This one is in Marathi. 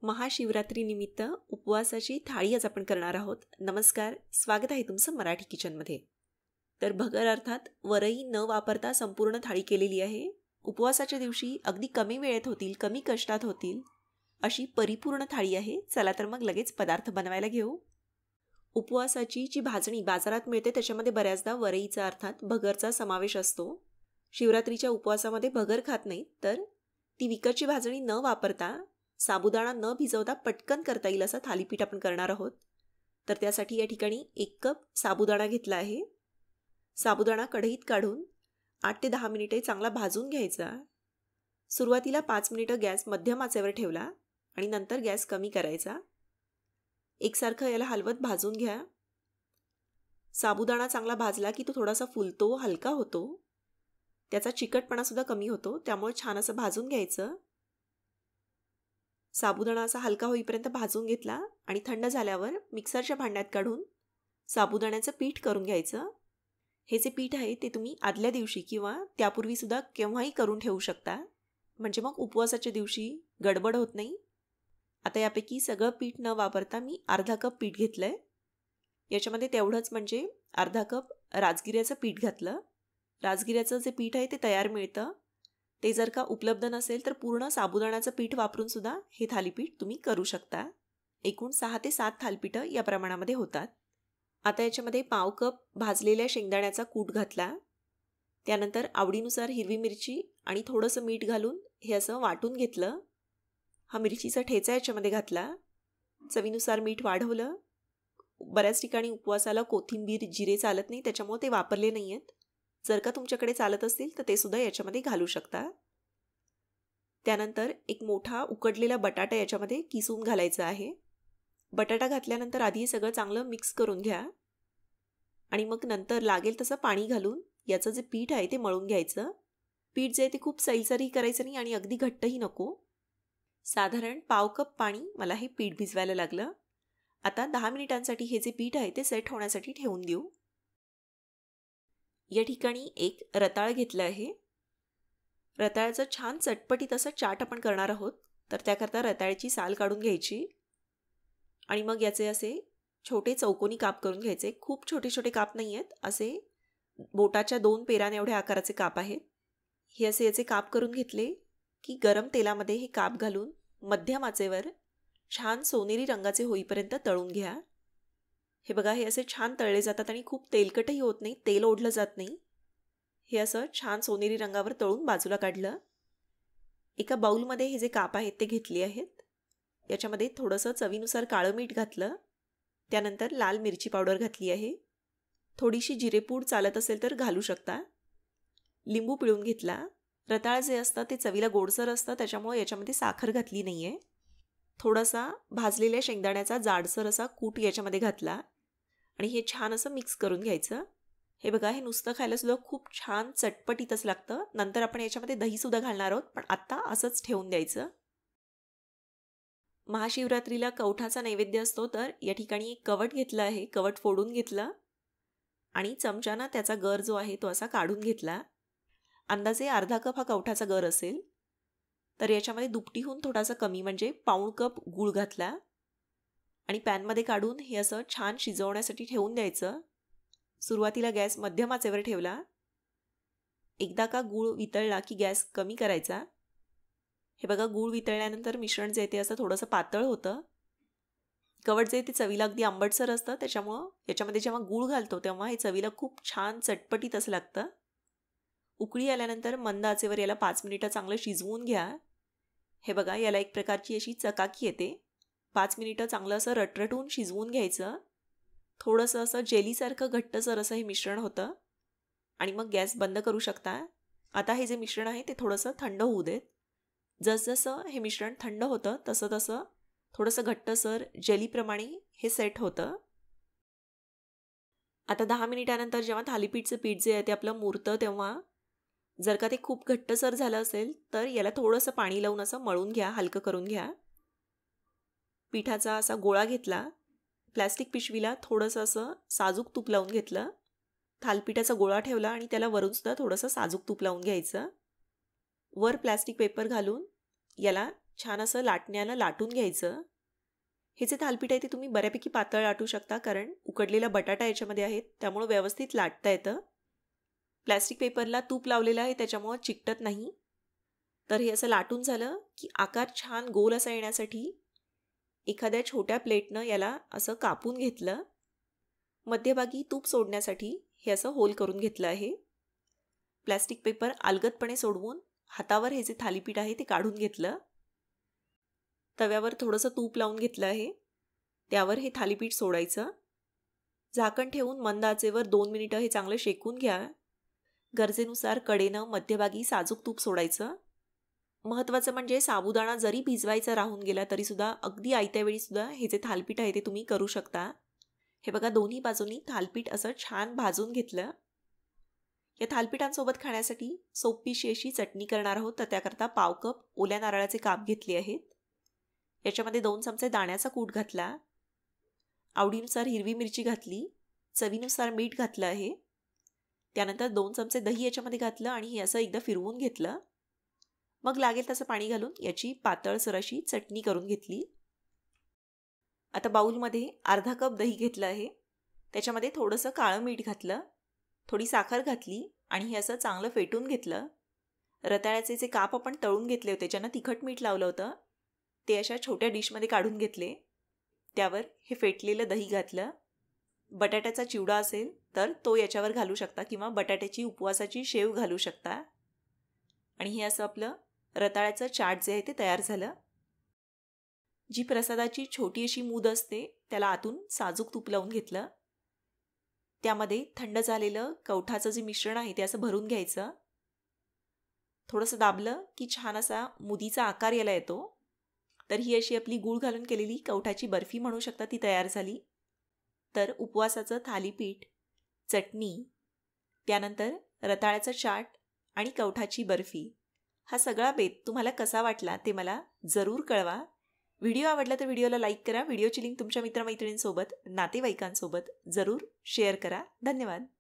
महाशिवरात्रीनिमित्त उपवासाची थाळी आज आपण करणार आहोत. नमस्कार, स्वागत आहे तुमचं मराठी किचनमध्ये. तर भगर अर्थात वरई न वापरता संपूर्ण थाळी केलेली आहे. उपवासाच्या दिवशी अगदी कमी वेळेत होतील, कमी कष्टात होतील अशी परिपूर्ण थाळी आहे. चला तर मग लगेच पदार्थ बनवायला घेऊ. उपवासाची जी भाजणी बाजारात मिळते त्याच्यामध्ये बऱ्याचदा वरईचा अर्थात भगरचा समावेश असतो. शिवरात्रीच्या उपवासामध्ये भगर खात नाहीत, तर ती विकतची भाजणी न वापरता साबुदाणा न भिजवता पटकन करता येईल असं थालीपीठ आपण करणार आहोत. तर त्यासाठी या ठिकाणी 1 कप साबुदाणा घेतला आहे. साबुदाणा कढईत काढून 8 ते 10 मिनिटे चांगला भाजून घ्यायचा. सुरुवातीला 5 मिनिटं गॅस मध्यम आचेवर ठेवला आणि नंतर गॅस कमी करायचा. एकसारखं याला हलवत भाजून घ्या. साबुदाणा चांगला भाजला की तो थोडासा फुलतो, हलका होतो, त्याचा चिकटपणा सुद्धा कमी होतो. त्यामुळे छान असं भाजून घ्यायचं. साबुदाणा असा हलका होईपर्यंत भाजून घेतला आणि थंड झाल्यावर मिक्सरच्या भांड्यात काढून साबुदाण्याचं पीठ करून घ्यायचं. हे जे पीठ आहे ते तुम्ही आदल्या दिवशी किंवा त्यापूर्वीसुद्धा केव्हाही करून ठेवू शकता, म्हणजे मग उपवासाच्या दिवशी गडबड होत नाही. आता यापैकी सगळं पीठ न वापरता मी अर्धा कप पीठ घेतलं आहे. याच्यामध्ये तेवढंच म्हणजे अर्धा कप राजगिऱ्याचं पीठ घातलं. राजगिऱ्याचं जे पीठ आहे ते तयार मिळतं. ते जर का उपलब्ध नसेल तर पूर्ण साबुदाण्याचं पीठ वापरून सुद्धा हे थालीपीठ तुम्ही करू शकता. एकूण 6 ते 7 थालीपीठं या प्रमाणामध्ये होतात. आता याच्यामध्ये पाव कप भाजलेल्या शेंगदाण्याचा कूट घातला. त्यानंतर आवडीनुसार हिरवी मिरची आणि थोडंसं मीठ घालून हे असं वाटून घेतलं. हा मिरचीचा ठेचा याच्यामध्ये घातला. चवीनुसार मीठ वाढवलं. बऱ्याच ठिकाणी उपवासाला कोथिंबीर, जिरे चालत नाही, त्याच्यामुळे ते वापरले नाही आहेत. जर का तुमच्याकडे चालत असतील तर ते सुद्धा याच्यामध्ये घालू शकता. त्यानंतर एक मोठा उकडलेला बटाटा याच्यामध्ये किसून घालायचा आहे. बटाटा घातल्यानंतर आधी हे सगळं चांगलं मिक्स करून घ्या आणि मग नंतर लागेल तसं पाणी घालून याचं जे पीठ आहे ते मळून घ्यायचं. पीठ जे आहे ते खूप सैलसरही करायचं नाही आणि अगदी घट्टही नको. साधारण पाव कप पाणी मला हे पीठ भिजवायला लागलं. आता 10 मिनिटांसाठी हे जे पीठ आहे ते सेट होण्यासाठी ठेवून देऊ. या ठिकाणी एक रताळ घेतलं आहे. रताळ्याचं छान चटपटीत असं चाट आपण करणार आहोत. तर त्याकरता रताळ्याची साल काढून घ्यायची आणि मग याचे असे छोटे चौकोनी काप करून घ्यायचे. खूप छोटे छोटे काप नाही आहेत, असे बोटाच्या 2 पेरान एवढ्या आकाराचे काप आहेत. हे असे याचे काप करून घेतले की गरम तेलामध्ये हे काप घालून मध्यम आचेवर छान सोनेरी रंगाचे होईपर्यंत तळून घ्या. हे बघा, हे असे छान तळले जातात आणि खूप तेलकटही होत नाही, तेल ओढलं जात नाही. हे असं छान सोनेरी रंगावर तळून बाजूला काढलं. एका बाउलमध्ये हे जे काप आहेत ते घेतले आहेत. याच्यामध्ये थोडंसं चवीनुसार काळं मीठ घातलं. त्यानंतर लाल मिरची पावडर घातली आहे. थोडीशी जिरेपूड चालत असेल तर घालू शकता. लिंबू पिळून घेतला. रताळ जे असतं ते चवीला गोडसर असतं, त्याच्यामुळे याच्यामध्ये साखर घातली नाही आहे. थोडासा भाजलेल्या शेंगदाण्याचा जाडसर असा कूट याच्यामध्ये घातला आणि हे छान असं मिक्स करून घ्यायचं. हे बघा, हे नुसतं खायला सुद्धा खूप छान चटपटीतच लागतं. नंतर आपण याच्यामध्ये दहीसुद्धा घालणार आहोत, पण आत्ता असंच ठेवून द्यायचं. महाशिवरात्रीला कवठाचा नैवेद्य असतो, तर या ठिकाणी एक कवट घेतलं आहे. कवट फोडून घेतलं आणि चमच्यानं त्याचा गर जो आहे तो असा काढून घेतला. अंदाजे अर्धा कप हा कवठाचा गर असेल. तर याच्यामध्ये दुपटीहून थोडासा कमी म्हणजे पाऊण कप गूळ घातला आणि पॅनमध्ये काढून हे असं छान शिजवण्यासाठी ठेवून द्यायचं. सुरुवातीला गॅस मध्यम आचेवर ठेवला. एकदा का गूळ वितळला की गॅस कमी करायचा. हे बघा, गूळ वितळल्यानंतर मिश्रण जे ते असं थोडंसं पातळ होतं. कवट जे ते चवीला अगदी आंबटसर असतं, त्याच्यामुळं याच्यामध्ये जेव्हा गूळ घालतो तेव्हा हे चवीला खूप छान चटपटीत असं लागतं. उकळी आल्यानंतर मंद आचेवर याला 5 मिनिटं चांगलं शिजवून घ्या. हे बघा, याला एक प्रकारची अशी चकाकी येते. 5 मिनिटं चांगलं असं रटरटून शिजवून घ्यायचं. थोडंसं असं जेलीसारखं घट्टसर असं हे मिश्रण होतं आणि मग गॅस बंद करू शकता. आता हे जे मिश्रण आहे ते थोडंसं थंड होऊ देत. जसजसं हे मिश्रण थंड होतं तसं तसं थोडंसं घट्टसर जेलीप्रमाणे हे सेट होतं. आता 10 मिनिटानंतर जेव्हा थालीपीठचं पीठ जे आहे ते आपलं मुरतं, तेव्हा जर का ते खूप घट्टसर झालं असेल तर याला थोडंसं पाणी लावून असं मळून घ्या, हलकं करून घ्या. पिठाचा असा गोळा घेतला. प्लॅस्टिक पिशवीला थोडंसं असं साजूक तूप लावून घेतलं. थालपिठाचा गोळा ठेवला आणि त्याला वरूनसुद्धा थोडंसं साजूक तूप लावून घ्यायचं. वर प्लॅस्टिक पेपर घालून याला छान असं लाटण्यानं लाटून घ्यायचं. हे जे थालीपीठ आहे ते तुम्ही बऱ्यापैकी पातळ लाटू शकता, कारण उकडलेला बटाटा याच्यामध्ये आहे, त्यामुळे व्यवस्थित लाटता येतं. प्लॅस्टिक पेपरला तूप लावलेलं आहे त्याच्यामुळं चिकटत नाही. तर हे असं लाटून झालं की आकार छान गोल असा येण्यासाठी एखाद्या छोट्या प्लेटनं याला असं कापून घेतलं. मध्यभागी तूप सोडण्यासाठी हे असं होल करून घेतलं आहे. प्लॅस्टिक पेपर अलगदपणे सोडवून हातावर हे जे थालीपीठ आहे ते काढून घेतलं. तव्यावर थोडंसं तूप लावून घेतलं आहे. त्यावर हे थालीपीठ सोडायचं. झाकण ठेवून मंद आचेवर 2 मिनिटं हे चांगलं शेकून घ्या. गरजेनुसार कडेनं मध्यभागी साजूक तूप सोडायचं. महत्त्वाचं म्हणजे साबुदाणा जरी भिजवायचा राहून गेला तरीसुद्धा अगदी आयत्या वेळीसुद्धा हे जे थालीपीठ आहे ते तुम्ही करू शकता. हे बघा, दोन्ही बाजूंनी थालीपीठ असं छान भाजून घेतलं. या थालीपीठांसोबत खाण्यासाठी सोपीशी अशी चटणी करणार आहोत. तर त्याकरता पाव कप ओल्या नारळाचे काप घेतले आहेत. याच्यामध्ये 2 चमचे दाण्याचा कूट घातला. आवडीनुसार हिरवी मिरची घातली. चवीनुसार मीठ घातलं आहे. त्यानंतर 2 चमचे दही याच्यामध्ये घातलं आणि हे असं एकदा फिरवून घेतलं. मग लागेल तसं पाणी घालून याची पातळसर अशी चटणी करून घेतली. आता बाऊलमध्ये अर्धा कप दही घेतलं आहे. त्याच्यामध्ये थोडंसं काळं मीठ घातलं, थोडी साखर घातली आणि हे असं चांगलं फेटून घेतलं. रताळ्याचे जे काप आपण तळून घेतले होते, ज्यांना तिखट मीठ लावलं होतं, ते अशा छोट्या डिशमध्ये काढून घेतले. त्यावर हे फेटलेलं दही घातलं. बटाट्याचा चिवडा असेल तर तो याच्यावर घालू शकता किंवा बटाट्याची उपवासाची शेव घालू शकता. आणि हे असं आपलं रताळ्याचं चाट जे आहे ते तयार झालं. जी प्रसादाची छोटी अशी मूद असते त्याला आतून साजूक तूप लावून घेतलं. त्यामध्ये थंड झालेलं कवठाचं जे मिश्रण आहे ते असं भरून घ्यायचं. थोडंसं दाबलं की छान असा मुदीचा आकार यायला येतो. तर ही अशी आपली गूळ घालून केलेली कवठाची बर्फी म्हणू शकता, ती तयार झाली. तर उपवासाचं थालीपीठ, चटणी, त्यानंतर रताळ्याचं चाट आणि कवठाची बर्फी, हा सगळा बेत तुम्हाला कसा वाटला ते मला जरूर कळवा. व्हिडिओ आवडला तर व्हिडिओला लाईक करा. व्हिडिओची लिंक तुमच्या मित्रमैत्रिणींसोबत, नातेवाईकांसोबत जरूर शेअर करा. धन्यवाद.